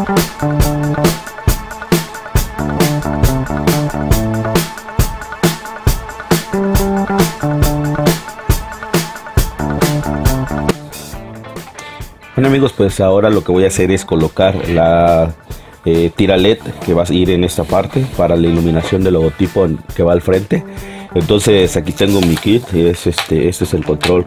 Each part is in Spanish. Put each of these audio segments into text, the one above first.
Bueno amigos, pues ahora lo que voy a hacer es colocar la tira LED que va a ir en esta parte para la iluminación del logotipo que va al frente. Entonces aquí tengo mi kit, este es el control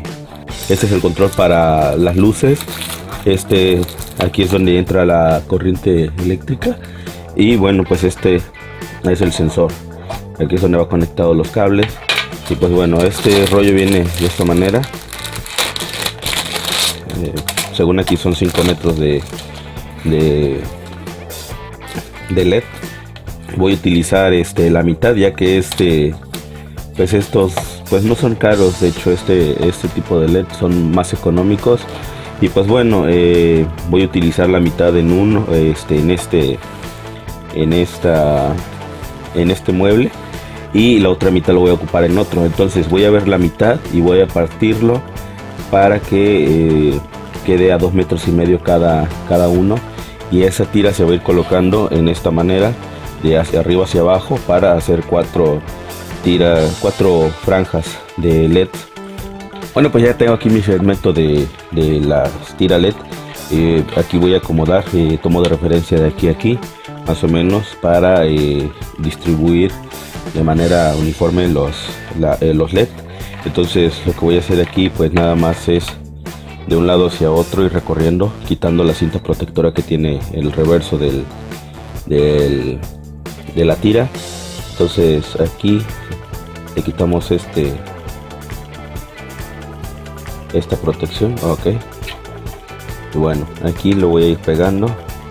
para las luces. Aquí es donde entra la corriente eléctrica y bueno, pues este es el sensor. Aquí es donde va conectado los cables y pues bueno, este rollo viene de esta manera. Según aquí son 5 metros de LED. Voy a utilizar la mitad, ya que pues estos pues no son caros. De hecho este tipo de LED son más económicos y pues bueno, voy a utilizar la mitad en uno, en este mueble, y la otra mitad lo voy a ocupar en otro. Entonces voy a ver la mitad y voy a partirlo para que quede a 2,5 metros cada uno, y esa tira se va a ir colocando en esta manera de hacia arriba hacia abajo para hacer 4 franjas de LED. Bueno, pues ya tengo aquí mi segmento de las tira LED. Aquí voy a acomodar, tomo de referencia de aquí a aquí más o menos para distribuir de manera uniforme los LED. Entonces lo que voy a hacer aquí pues nada más es de un lado hacia otro y recorriendo, quitando la cinta protectora que tiene el reverso de la tira. Entonces aquí le quitamos esta protección, ok, y bueno, aquí lo voy a ir pegando.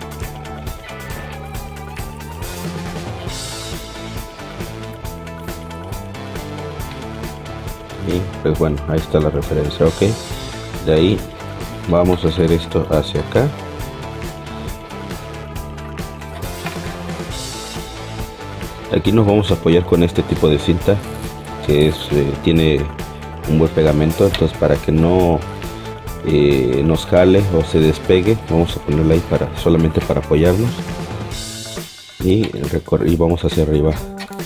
Y pues bueno, ahí está la referencia, ok. De ahí vamos a hacer esto hacia acá. Aquí nos vamos a apoyar con este tipo de cinta que tiene un buen pegamento. Entonces para que no nos jale o se despegue, vamos a ponerla ahí solamente para apoyarnos, y vamos hacia arriba.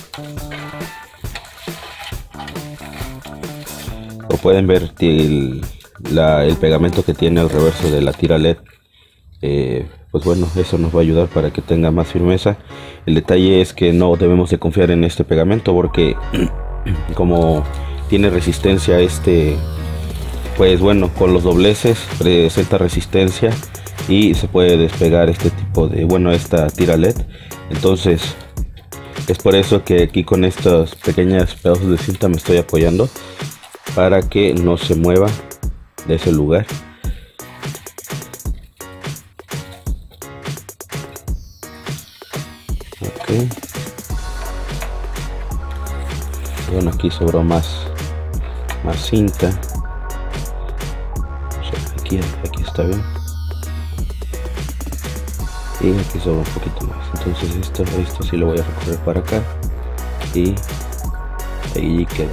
Como pueden ver, el pegamento que tiene el reverso de la tira LED, pues bueno, eso nos va a ayudar para que tenga más firmeza. El detalle es que no debemos de confiar en este pegamento porque como tiene resistencia, pues bueno, con los dobleces presenta resistencia y se puede despegar esta tira LED. Entonces es por eso que aquí con estos pequeños pedazos de cinta me estoy apoyando para que no se mueva de ese lugar. Ok, bueno, aquí sobró más cinta. Aquí está bien, y aquí sobra un poquito más. Entonces esto sí lo voy a recorrer para acá y ahí quedó.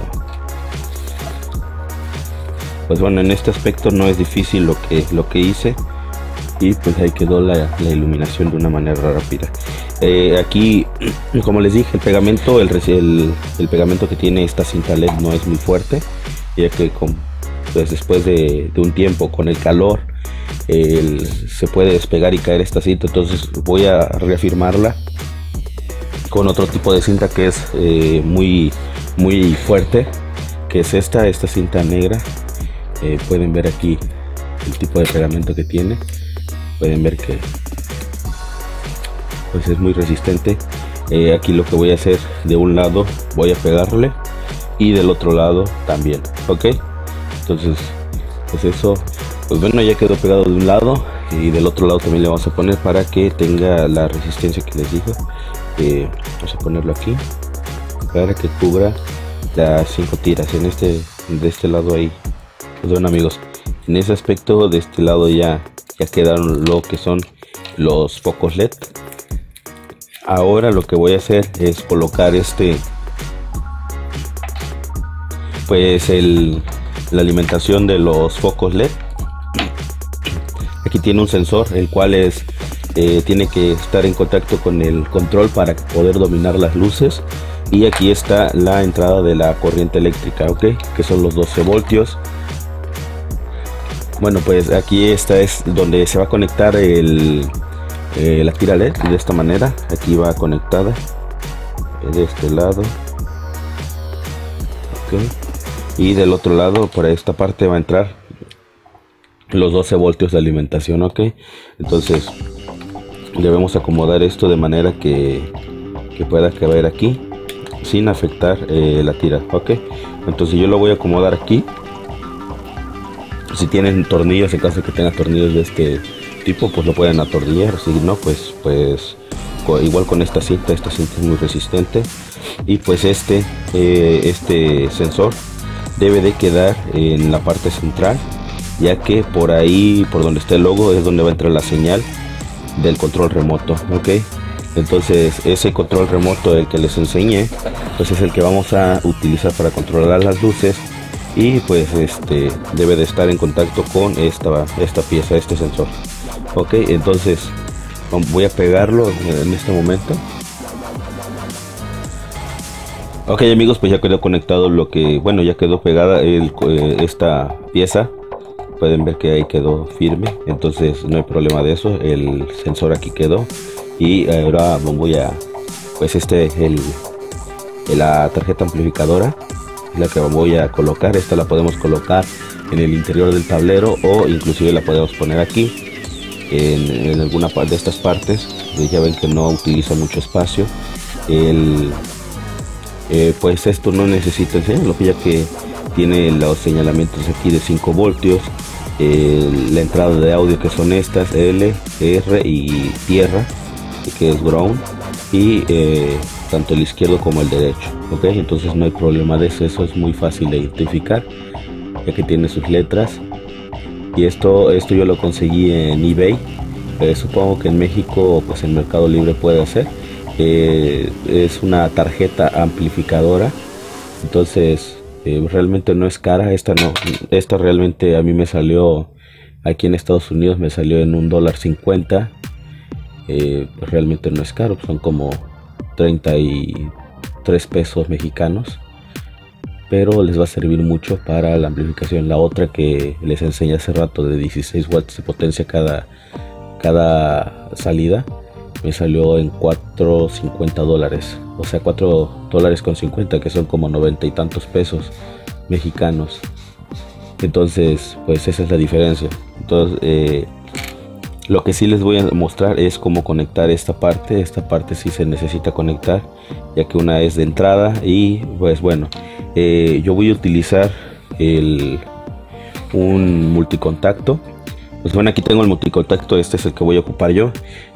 Pues bueno, en este aspecto no es difícil lo que hice, y pues ahí quedó la iluminación de una manera rápida. Aquí, como les dije, el pegamento que tiene esta cinta LED no es muy fuerte, ya que pues después de un tiempo con el calor se puede despegar y caer esta cinta. Entonces voy a reafirmarla con otro tipo de cinta que es muy fuerte, que es esta cinta negra. Pueden ver aquí el tipo de pegamento que tiene. Pueden ver que pues es muy resistente. Aquí lo que voy a hacer, de un lado voy a pegarle y del otro lado también, ok. Entonces pues eso, pues bueno, ya quedó pegado de un lado, y del otro lado también le vamos a poner para que tenga la resistencia que les digo. Vamos a ponerlo aquí para que cubra las 5 tiras de este lado ahí. Pues bueno amigos, en ese aspecto de este lado ya quedaron lo que son los focos LED. Ahora lo que voy a hacer es colocar pues la alimentación de los focos LED. Aquí tiene un sensor, el cual es tiene que estar en contacto con el control para poder dominar las luces. Y aquí está la entrada de la corriente eléctrica, ok, que son los 12 voltios. Bueno, pues aquí esta es donde se va a conectar la tira LED. De esta manera, aquí va conectada de este lado, okay. Y del otro lado, por esta parte va a entrar los 12 voltios de alimentación, ok. Entonces debemos acomodar esto de manera que pueda caber aquí sin afectar la tira, ok. Entonces yo lo voy a acomodar aquí. Si tienen tornillos, en caso de que tengan tornillos de este tipo, pues lo pueden atornillar. Si no, pues igual con esta cinta es muy resistente. Y pues este sensor debe de quedar en la parte central, ya que por ahí, por donde está el logo, es donde va a entrar la señal del control remoto, ok. Entonces ese control remoto, el que les enseñé, pues es el que vamos a utilizar para controlar las luces. Y pues debe de estar en contacto con esta pieza, este sensor, ok. Entonces voy a pegarlo en este momento. Ok, amigos, pues ya quedó conectado ya quedó pegada esta pieza. Pueden ver que ahí quedó firme, entonces no hay problema de eso. El sensor aquí quedó. Y ahora pues la tarjeta amplificadora, la que voy a colocar. Esta la podemos colocar en el interior del tablero, o inclusive la podemos poner aquí en alguna parte de estas partes. Ya ven que no utiliza mucho espacio. Pues esto no necesita enseñarlo, ya que tiene los señalamientos aquí de 5 voltios, la entrada de audio que son estas L, R y tierra, que es ground, y tanto el izquierdo como el derecho, ok. Entonces no hay problema de eso. Eso es muy fácil de identificar, ya que tiene sus letras. Y esto yo lo conseguí en eBay. Supongo que en México, pues en Mercado Libre puede hacer. Es una tarjeta amplificadora, entonces realmente no es cara. Esta realmente a mí me salió aquí en Estados Unidos, me salió en $1.50. Pues realmente no es caro, son como 33 pesos mexicanos, pero les va a servir mucho para la amplificación. La otra que les enseñé hace rato, de 16 watts de potencia cada salida, me salió en $4.50, o sea, $4.50, que son como 90 y tantos pesos mexicanos. Entonces pues esa es la diferencia. Entonces lo que sí les voy a mostrar es cómo conectar esta parte. Esta parte sí se necesita conectar, ya que una es de entrada. Y pues bueno, yo voy a utilizar un multicontacto. Pues bueno, aquí tengo el multicontacto. Este es el que voy a ocupar yo.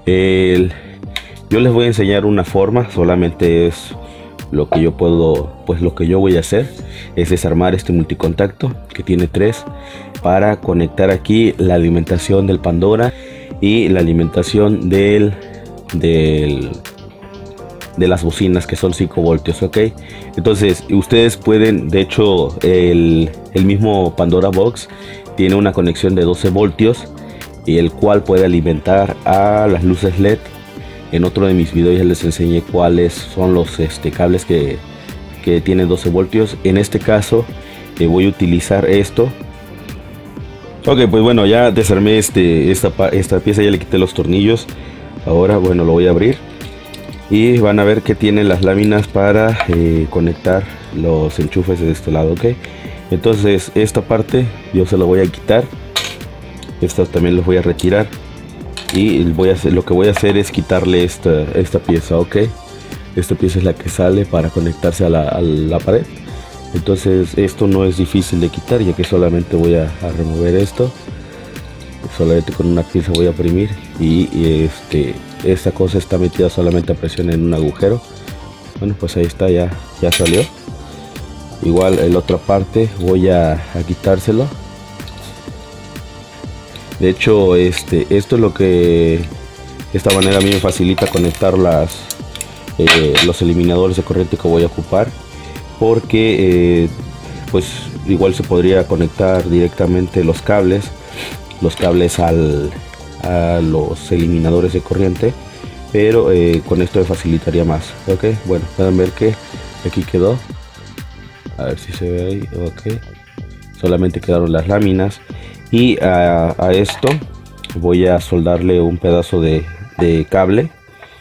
Yo les voy a enseñar una forma, solamente es lo que yo puedo, pues lo que yo voy a hacer es desarmar este multicontacto, que tiene 3, para conectar aquí la alimentación del Pandora y la alimentación de las bocinas, que son 5 voltios, ok. Entonces ustedes pueden, de hecho el mismo Pandora Box tiene una conexión de 12 voltios, y el cual puede alimentar a las luces LED. En otro de mis videos ya les enseñé cuáles son los cables que tienen 12 voltios. En este caso voy a utilizar esto. Ok, pues bueno, ya desarmé esta pieza, ya le quité los tornillos. Ahora bueno, lo voy a abrir y van a ver que tiene las láminas para conectar los enchufes de este lado, ok. Entonces esta parte yo se lo voy a quitar, esta también los voy a retirar, y lo que voy a hacer es quitarle esta pieza, ok. Esta pieza es la que sale para conectarse a la pared. Entonces esto no es difícil de quitar, ya que solamente voy a remover esto. Solamente con una pinza voy a oprimir, y esta cosa está metida solamente a presión en un agujero. Bueno, pues ahí está, ya salió. Igual en la otra parte voy a quitárselo. De hecho esto es lo que, de esta manera a mí me facilita conectar los eliminadores de corriente que voy a ocupar, porque pues igual se podría conectar directamente los cables a los eliminadores de corriente, pero con esto me facilitaría más. Ok, bueno, pueden ver que aquí quedó, a ver si se ve ahí. Ok, solamente quedaron las láminas, y a esto voy a soldarle un pedazo de cable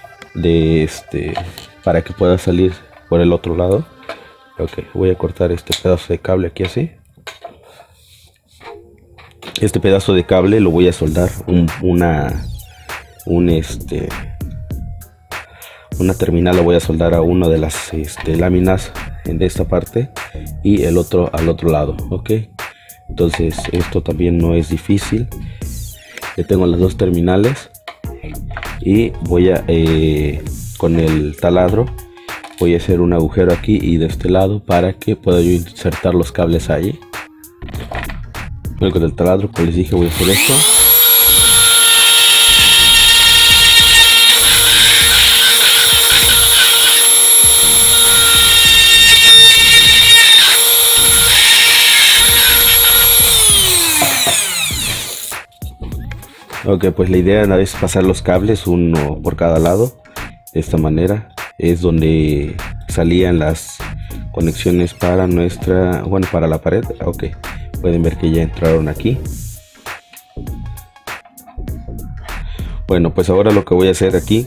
para que pueda salir por el otro lado. Ok, voy a cortar este pedazo de cable aquí así. Este pedazo de cable lo voy a soldar una terminal, lo voy a soldar a una de las láminas de esta parte y el otro al otro lado. Ok, entonces esto también no es difícil. Ya tengo las dos terminales y voy a con el taladro voy a hacer un agujero aquí y de este lado para que pueda yo insertar los cables ahí. Bueno, con el taladro, como les dije, voy a hacer esto. Ok, pues la idea es pasar los cables uno por cada lado. De esta manera es donde salían las conexiones para para la pared. Ok, pueden ver que ya entraron aquí. Bueno, pues ahora lo que voy a hacer aquí,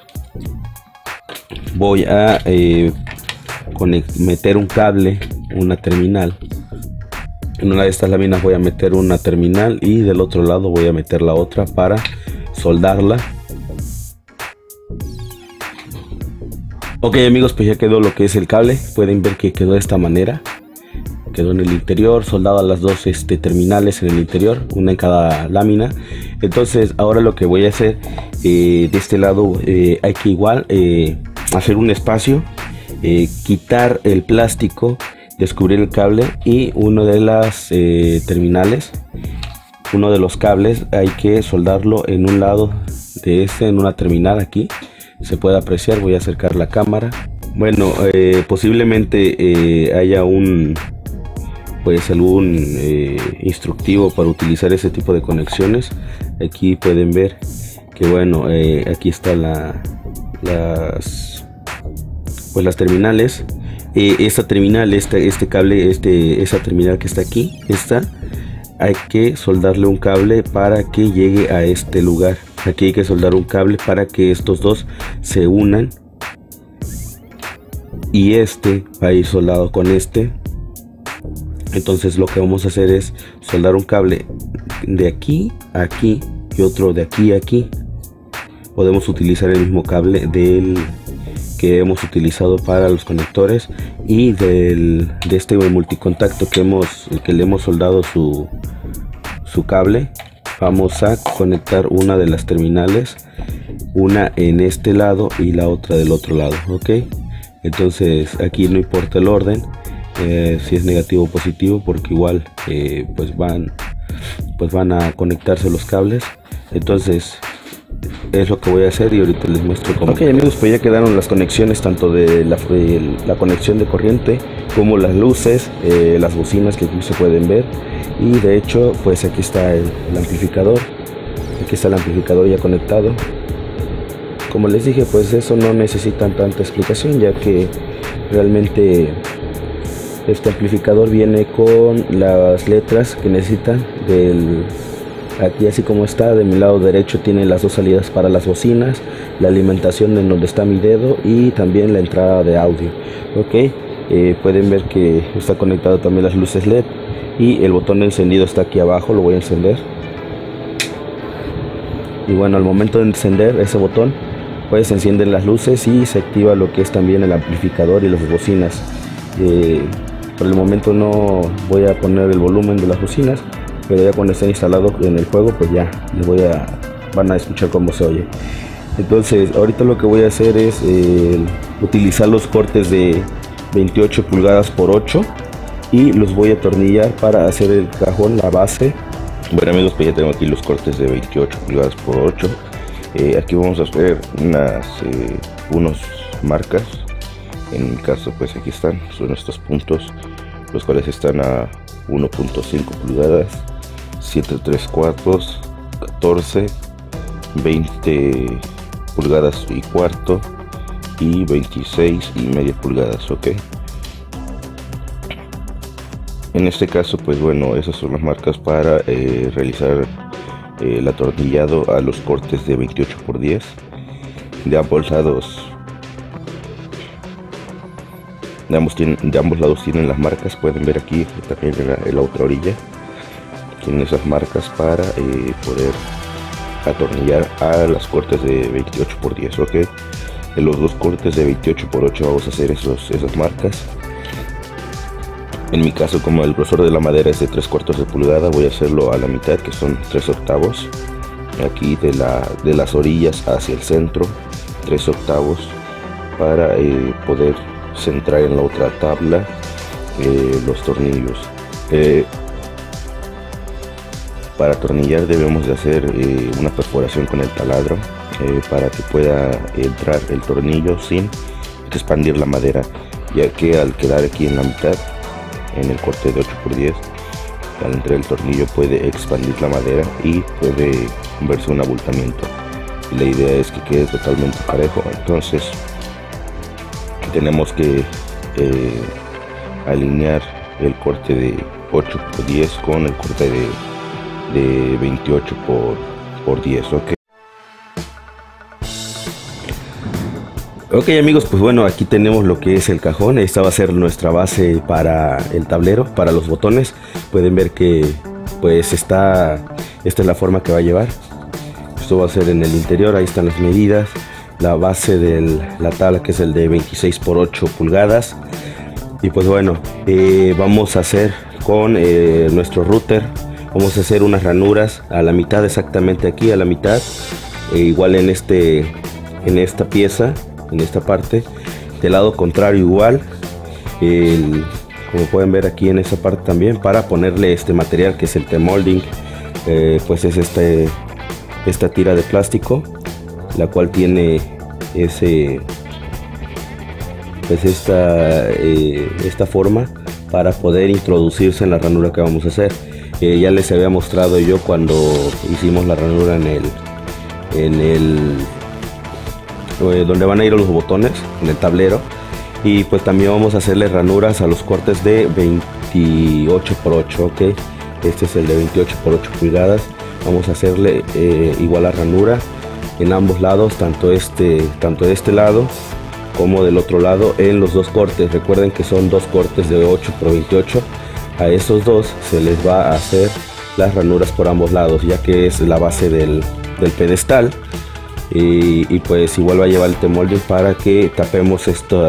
voy a meter un cable, una terminal. En una de estas láminas voy a meter una terminal y del otro lado voy a meter la otra para soldarla. Ok amigos, pues ya quedó lo que es el cable. Pueden ver que quedó de esta manera. Quedó en el interior, soldado a las dos terminales en el interior, una en cada lámina. Entonces ahora lo que voy a hacer de este lado, hay que igual hacer un espacio, quitar el plástico, descubrir el cable y uno de las terminales, uno de los cables hay que soldarlo en un lado de en una terminal. Aquí se puede apreciar, voy a acercar la cámara. Bueno, posiblemente haya algún instructivo para utilizar ese tipo de conexiones. Aquí pueden ver que bueno, aquí está las terminales. Esta terminal, este cable, esa terminal que está aquí, hay que soldarle un cable para que llegue a este lugar. Aquí hay que soldar un cable para que estos dos se unan y va a ir soldado con Entonces lo que vamos a hacer es soldar un cable de aquí a aquí y otro de aquí a aquí. Podemos utilizar el mismo cable que hemos utilizado para los conectores y de este multicontacto que le hemos soldado su cable. Vamos a conectar una de las terminales, una en este lado y la otra del otro lado. Ok, entonces aquí no importa el orden, si es negativo o positivo, porque igual pues van a conectarse los cables. Entonces es lo que voy a hacer y ahorita les muestro cómo. Ok amigos, pues ya quedaron las conexiones, tanto de la conexión de corriente como las luces, las bocinas que aquí se pueden ver, y de hecho pues aquí está el amplificador. Aquí está el amplificador ya conectado. Como les dije, pues eso no necesitan tanta explicación, ya que realmente este amplificador viene con las letras que necesitan aquí, así como está. De mi lado derecho tiene las dos salidas para las bocinas, la alimentación en donde está mi dedo y también la entrada de audio. Ok, pueden ver que está conectado también las luces LED y el botón de encendido está aquí abajo. Lo voy a encender y bueno, al momento de encender ese botón pues se encienden las luces y se activa lo que es también el amplificador y las bocinas. Por el momento no voy a poner el volumen de las bocinas, pero ya cuando estén instalados en el juego pues ya van a escuchar cómo se oye. Entonces ahorita lo que voy a hacer es utilizar los cortes de 28 pulgadas por 8 y los voy a atornillar para hacer el cajón, la base. Bueno amigos, pues ya tengo aquí los cortes de 28 pulgadas por 8. Aquí vamos a hacer unos marcas. En mi caso pues aquí son estos puntos, los cuales están a 1.5 pulgadas, 7 3/4, 14, 20 pulgadas y cuarto y 26,5 pulgadas, ok. En este caso, pues bueno, esas son las marcas para realizar el atornillado a los cortes de 28×10 de ambos lados. De ambos lados tienen las marcas, pueden ver aquí también en la otra orilla tienen esas marcas para poder atornillar a las cortes de 28×10, ok. En los dos cortes de 28×8 vamos a hacer esas marcas. En mi caso, como el grosor de la madera es de 3/4 de pulgada, voy a hacerlo a la mitad, que son 3/8. Aquí de las orillas hacia el centro, 3/8, para poder centrar en la otra tabla los tornillos. Para atornillar debemos de hacer una perforación con el taladro para que pueda entrar el tornillo sin expandir la madera, ya que al quedar aquí en la mitad, en el corte de 8×10, al entrar el tornillo puede expandir la madera y puede verse un abultamiento, y la idea es que quede totalmente parejo. Entonces tenemos que alinear el corte de 8×10 con el corte de 28×10, ok. Ok amigos, pues bueno, aquí tenemos lo que es el cajón. Esta va a ser nuestra base para el tablero, para los botones. Pueden ver que pues esta es la forma que va a llevar. Esto va a ser en el interior, ahí están las medidas. La base de la tabla, que es el de 26×8 pulgadas. Y pues bueno, vamos a hacer con nuestro router, vamos a hacer unas ranuras a la mitad, exactamente aquí a la mitad, igual en esta pieza, en esta parte, del lado contrario igual, como pueden ver aquí en esa parte también, para ponerle este material que es el T-molding. Pues es esta tira de plástico, la cual tiene pues esta forma para poder introducirse en la ranura que vamos a hacer. Ya les había mostrado yo cuando hicimos la ranura donde van a ir los botones, en el tablero. Y pues también vamos a hacerle ranuras a los cortes de 28×8, ok. Este es el de 28×8 pulgadas. Vamos a hacerle igual la ranura en ambos lados, tanto de este lado como del otro lado, en los dos cortes. Recuerden que son dos cortes de 8×28. A esos dos se les va a hacer las ranuras por ambos lados, ya que es la base del pedestal. Y pues igual va a llevar el T-molding para que tapemos esto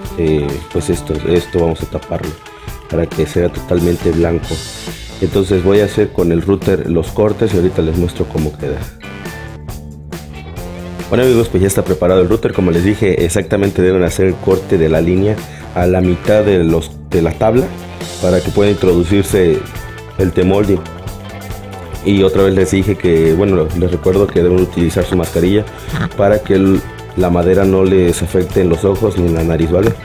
vamos a taparlo para que sea totalmente blanco. Entonces voy a hacer con el router los cortes y ahorita les muestro cómo queda. Bueno amigos, pues ya está preparado el router. Como les dije, exactamente deben hacer el corte de la línea a la mitad de la tabla para que pueda introducirse el T-molding. Y otra vez les dije que, bueno, les recuerdo que deben utilizar su mascarilla para que la madera no les afecte en los ojos ni en la nariz, ¿vale?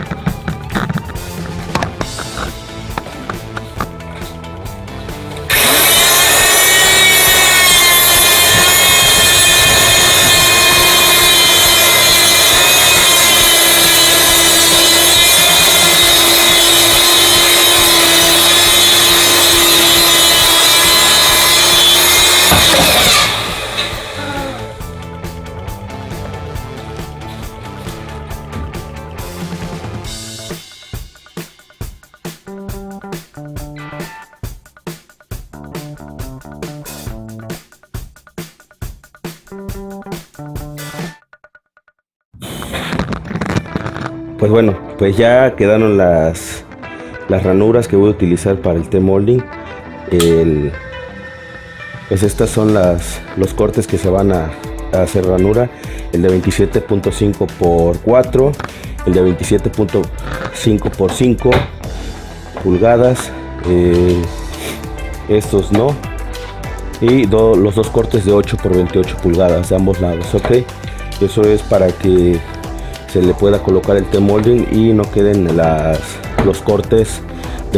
Pues bueno, pues ya quedaron las ranuras que voy a utilizar para el T-molding. Pues estas son los cortes que se van a hacer ranura. El de 27.5×4, el de 27.5×5 pulgadas, estos no, y los dos cortes de 8×28 pulgadas de ambos lados, ok. Eso es para que se le pueda colocar el T-molding y no queden los cortes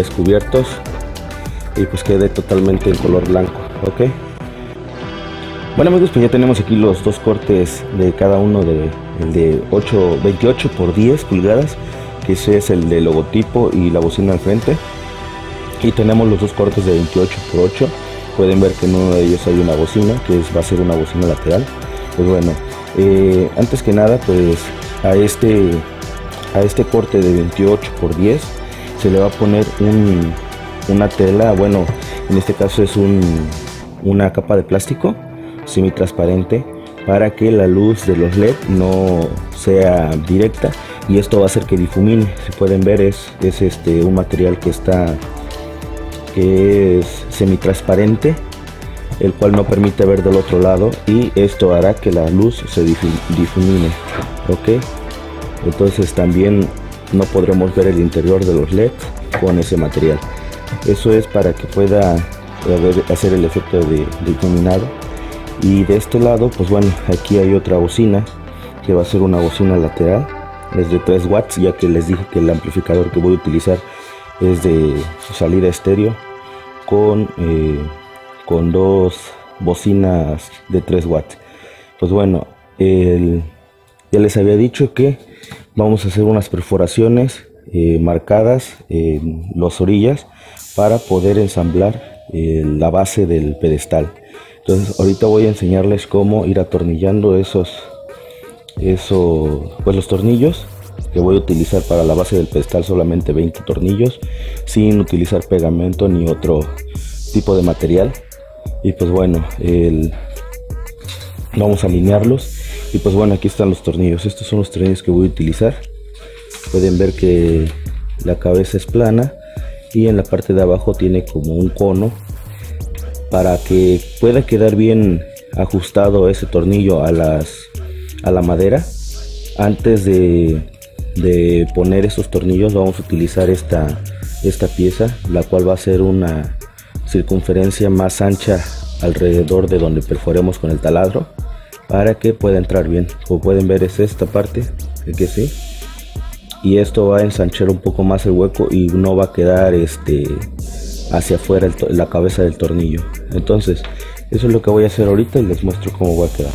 descubiertos y pues quede totalmente en color blanco, ok. Bueno amigos, pues ya tenemos aquí los dos cortes de cada uno, el de 28 por 10 pulgadas, que ese es el de logotipo y la bocina al frente, y tenemos los dos cortes de 28 por 8. Pueden ver que en uno de ellos hay una bocina, va a ser una bocina lateral. Pues bueno, antes que nada, pues a este corte de 28 por 10 se le va a poner una tela, bueno, en este caso es una capa de plástico semitransparente, para que la luz de los LED no sea directa, y esto va a hacer que difumine. Si pueden ver, es un material que es semitransparente, el cual no permite ver del otro lado, y esto hará que la luz se difumine. Ok, entonces también no podremos ver el interior de los LED con ese material. Eso es para que pueda hacer el efecto de difuminado. Y de este lado, pues bueno, aquí hay otra bocina que va a ser una bocina lateral, es de 3 watts, ya que les dije que el amplificador que voy a utilizar es de salida estéreo con dos bocinas de 3 watts. Pues bueno, ya les había dicho que vamos a hacer unas perforaciones marcadas en las orillas para poder ensamblar la base del pedestal. Entonces ahorita voy a enseñarles cómo ir atornillando pues los tornillos que voy a utilizar para la base del pedestal. Solamente 20 tornillos, sin utilizar pegamento ni otro tipo de material. Y pues bueno, vamos a alinearlos. Y pues bueno, aquí están los tornillos. Estos son los tornillos que voy a utilizar. Pueden ver que la cabeza es plana y en la parte de abajo tiene como un cono, para que pueda quedar bien ajustado ese tornillo a la madera. Antes de poner estos tornillos, vamos a utilizar esta pieza, la cual va a ser una circunferencia más ancha alrededor de donde perforemos con el taladro, para que pueda entrar bien. Como pueden ver, es esta parte, que sí, y esto va a ensanchar un poco más el hueco y no va a quedar hacia afuera la cabeza del tornillo. Entonces eso es lo que voy a hacer ahorita y les muestro cómo va a quedar.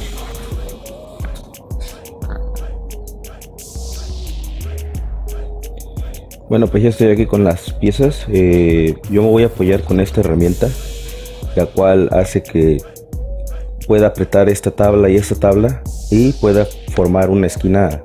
Bueno, pues ya estoy aquí con las piezas. Yo me voy a apoyar con esta herramienta, la cual hace que pueda apretar esta tabla y esta tabla, y pueda formar una esquina,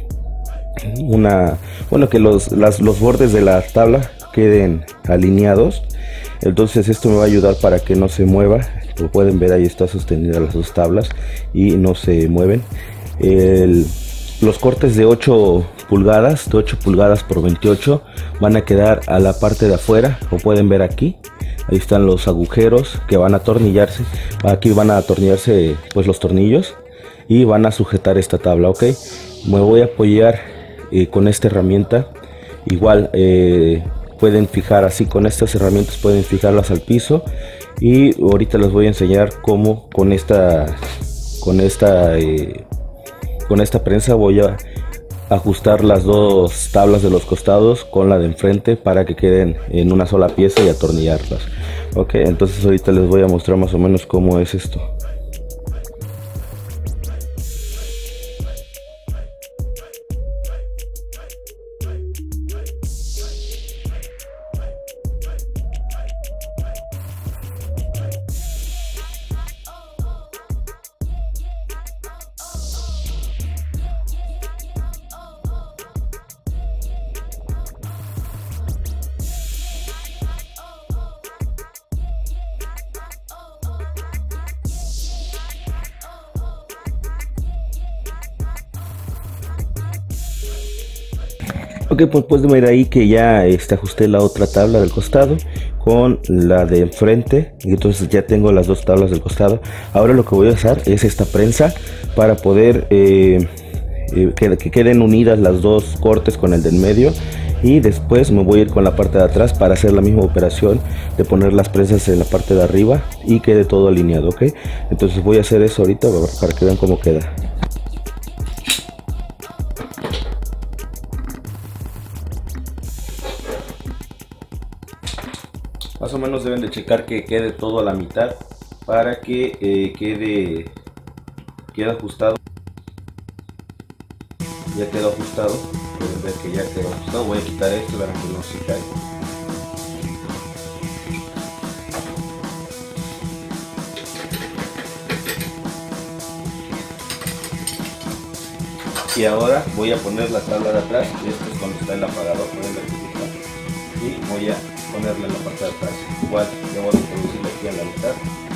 bueno, que los bordes de la tabla queden alineados. Entonces esto me va a ayudar para que no se mueva. Como pueden ver, ahí está sostenida las dos tablas y no se mueven. Los cortes de 8 pulgadas por 28 van a quedar a la parte de afuera. Como pueden ver aquí, ahí están los agujeros que van a atornillarse. Aquí van a atornillarse pues los tornillos y van a sujetar esta tabla. Ok, me voy a apoyar con esta herramienta. Igual pueden fijar así, con estas herramientas pueden fijarlas al piso, y ahorita les voy a enseñar cómo con esta prensa voy a ajustar las dos tablas de los costados con la de enfrente para que queden en una sola pieza y atornillarlas. Ok, entonces ahorita les voy a mostrar más o menos cómo es esto. Ok, pues pueden ver ahí que ya ajusté la otra tabla del costado con la de enfrente, y entonces ya tengo las dos tablas del costado. Ahora lo que voy a usar es esta prensa para poder que queden unidas las dos cortes con el del medio, y después me voy a ir con la parte de atrás para hacer la misma operación de poner las prensas en la parte de arriba y quede todo alineado. Ok, entonces voy a hacer eso ahorita para que vean cómo queda. Más o menos deben de checar que quede todo a la mitad para que quede ajustado. Ya quedó ajustado, pueden ver que ya quedó ajustado. Voy a quitar esto para que no se caiga. Y ahora voy a poner la tabla de atrás. Esto es cuando está el apagador, pueden ver que está. Y voy a ponerla en la parte de atrás. Igual debo de introducirla aquí a la mitad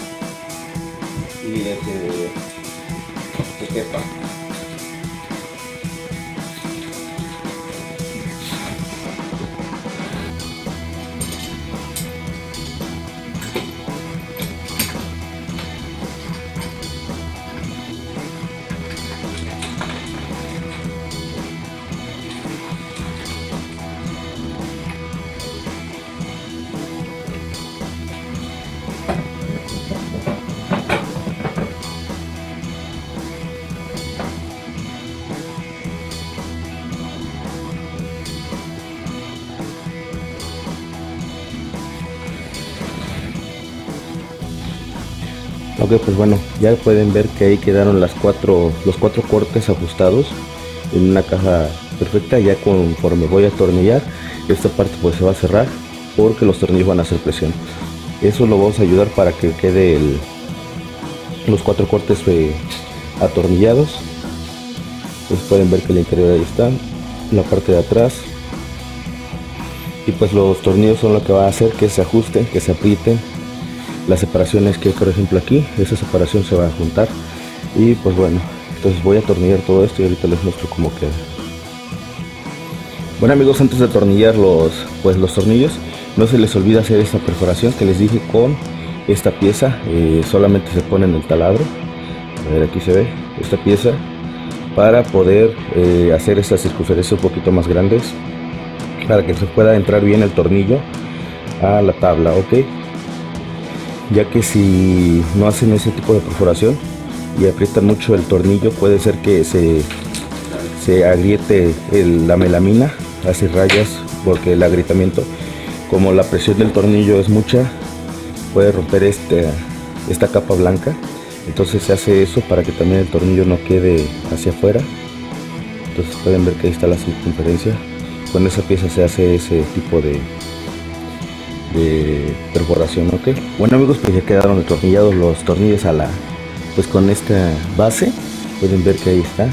y que quepa. Ok, pues bueno, ya pueden ver que ahí quedaron los cuatro cortes ajustados en una caja perfecta. Ya conforme voy a atornillar, esta parte pues se va a cerrar porque los tornillos van a hacer presión. Eso lo vamos a ayudar para que quede los 4 cortes atornillados. Pues pueden ver que el interior ahí está, en la parte de atrás. Y pues los tornillos son lo que va a hacer que se ajusten, que se aprieten. Las separaciones que hay, por ejemplo aquí, esa separación se va a juntar. Y pues bueno, entonces voy a atornillar todo esto y ahorita les muestro cómo queda. Bueno amigos, antes de atornillar los tornillos, no se les olvide hacer esta perforación que les dije con esta pieza. Solamente se pone en el taladro, a ver, aquí se ve esta pieza, para poder hacer estas circunferencias un poquito más grandes, para que se pueda entrar bien el tornillo a la tabla, ok. Ya que si no hacen ese tipo de perforación y aprietan mucho el tornillo, puede ser que se agriete la melamina, hace rayas, porque el agrietamiento, como la presión del tornillo es mucha, puede romper esta capa blanca. Entonces se hace eso para que también el tornillo no quede hacia afuera. Entonces pueden ver que ahí está la circunferencia. Con esa pieza se hace ese tipo de perforación, ok. Bueno amigos, pues ya quedaron atornillados los tornillos pues con esta base. Pueden ver que ahí está.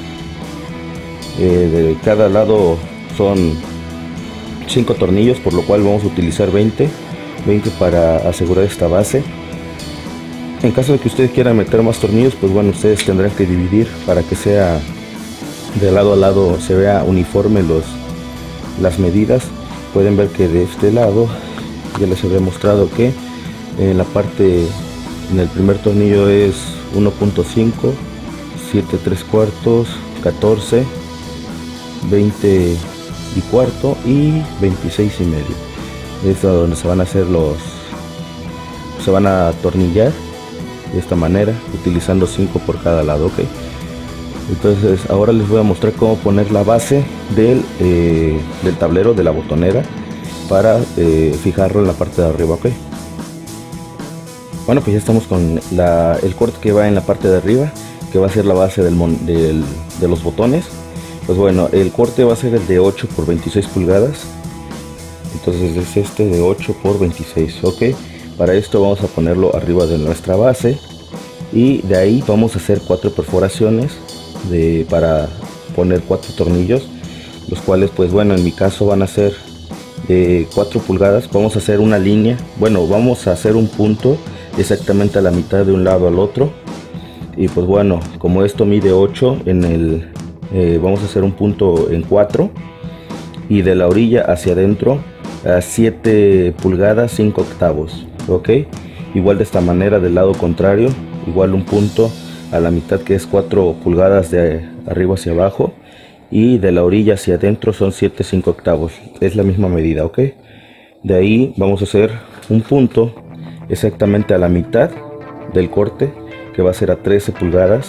De cada lado son 5 tornillos, por lo cual vamos a utilizar 20 para asegurar esta base. En caso de que ustedes quieran meter más tornillos, pues bueno, ustedes tendrán que dividir para que sea de lado a lado, se vea uniforme las medidas. Pueden ver que de este lado ya les había mostrado que en la parte, en el primer tornillo es 1.5, 7 3/4, 14, 20 y cuarto y 26 y medio. Es donde se van a hacer se van a atornillar de esta manera, utilizando 5 por cada lado, ok. Entonces ahora les voy a mostrar cómo poner la base del tablero, de la botonera, para fijarlo en la parte de arriba, ok. Bueno, pues ya estamos con el corte que va en la parte de arriba, que va a ser la base de los botones. Pues bueno, el corte va a ser el de 8 por 26 pulgadas. Entonces es este de 8 por 26, ok. Para esto vamos a ponerlo arriba de nuestra base y de ahí vamos a hacer 4 perforaciones para poner 4 tornillos, los cuales pues bueno, en mi caso van a ser de 4 pulgadas. Vamos a hacer una línea, bueno, vamos a hacer un punto exactamente a la mitad de un lado al otro. Y pues bueno, como esto mide 8, vamos a hacer un punto en 4 y de la orilla hacia adentro a 7 pulgadas 5 octavos, ok. Igual de esta manera del lado contrario, igual un punto a la mitad que es 4 pulgadas de arriba hacia abajo, y de la orilla hacia adentro son 7 5 octavos, es la misma medida, ok. De ahí vamos a hacer un punto exactamente a la mitad del corte, que va a ser a 13 pulgadas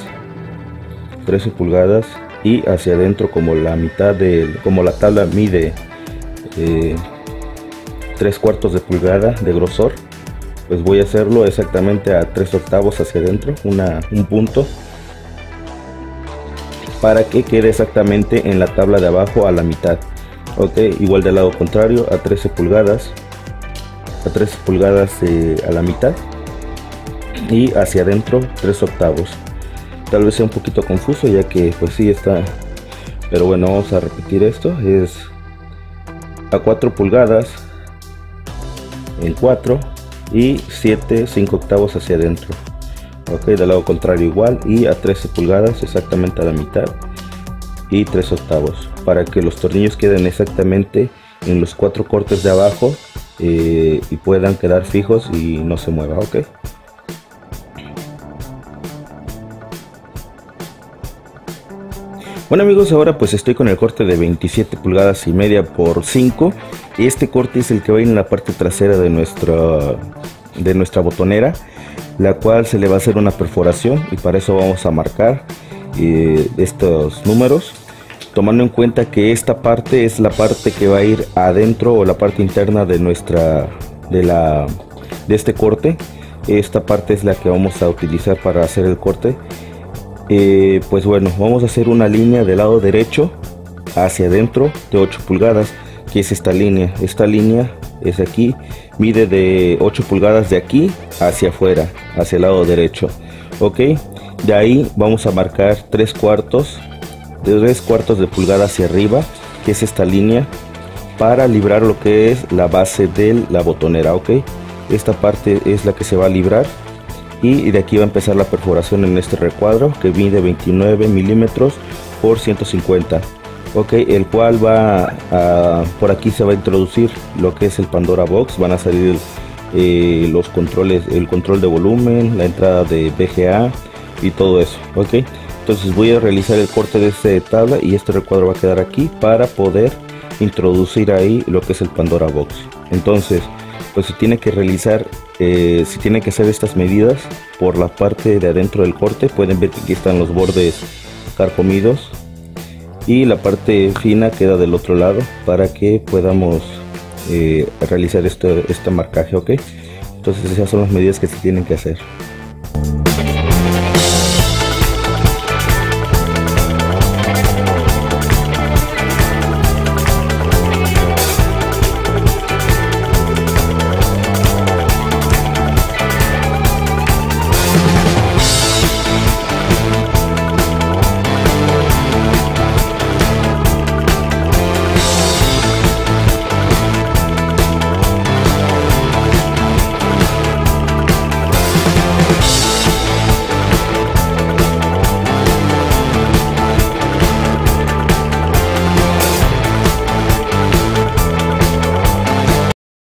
y hacia adentro, como la mitad como la tabla mide 3/4 de pulgada de grosor, pues voy a hacerlo exactamente a 3/8 hacia adentro, un punto, para que quede exactamente en la tabla de abajo a la mitad. Ok, igual del lado contrario a 13 pulgadas, a la mitad, y hacia adentro 3/8. Tal vez sea un poquito confuso, ya que pues sí está, pero bueno, vamos a repetir esto. Es a 4 pulgadas en 4 y 7 5/8 hacia adentro. Ok, del lado contrario igual, y a 13 pulgadas exactamente a la mitad y 3/8, para que los tornillos queden exactamente en los 4 cortes de abajo y puedan quedar fijos y no se mueva. Ok, bueno amigos, ahora pues estoy con el corte de 27 pulgadas y media por 5. Este corte es el que va a ir en la parte trasera de nuestra botonera, la cual se le va a hacer una perforación, y para eso vamos a marcar estos números, tomando en cuenta que esta parte es la parte que va a ir adentro, o la parte interna de este corte. Esta parte es la que vamos a utilizar para hacer el corte. Pues bueno, vamos a hacer una línea del lado derecho hacia adentro de 8 pulgadas, que es esta línea. Esta línea es aquí, mide de 8 pulgadas de aquí hacia afuera, hacia el lado derecho. Ok, de ahí vamos a marcar 3/4 de pulgada hacia arriba, que es esta línea, para librar lo que es la base de la botonera. Ok, esta parte es la que se va a librar, y de aquí va a empezar la perforación en este recuadro, que mide 29 milímetros por 150. Ok, el cual por aquí se va a introducir lo que es el Pandora Box. Van a salir los controles, el control de volumen, la entrada de VGA y todo eso. Ok, entonces voy a realizar el corte de esta tabla, y este recuadro va a quedar aquí para poder introducir ahí lo que es el Pandora Box. Entonces pues se tiene que realizar, se tiene que hacer estas medidas por la parte de adentro del corte. Pueden ver que aquí están los bordes carcomidos, y la parte fina queda del otro lado, para que podamos realizar este marcaje. Ok, entonces esas son las medidas que se tienen que hacer.